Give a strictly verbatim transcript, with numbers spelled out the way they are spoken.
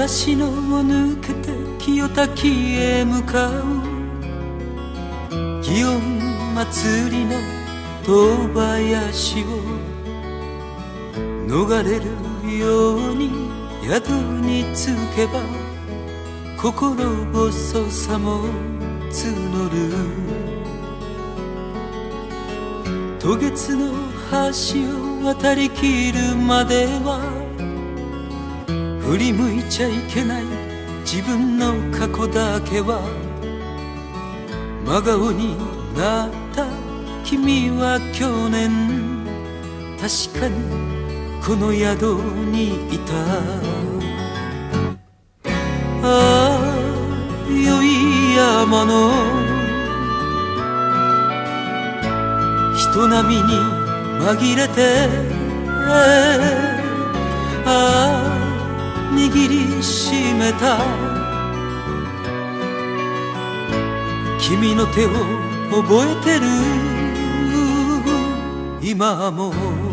私のを抜けて清滝へ向かう祇園祭りの遠林を逃れるように宿に着けば心細さも募る。渡月の橋を渡りきるまでは振り向いちゃいけない自分の過去だけは真顔になった君は去年確かにこの宿にいた。ああ良い山の人波に紛れてああ握りしめた君の手を覚えてる今も。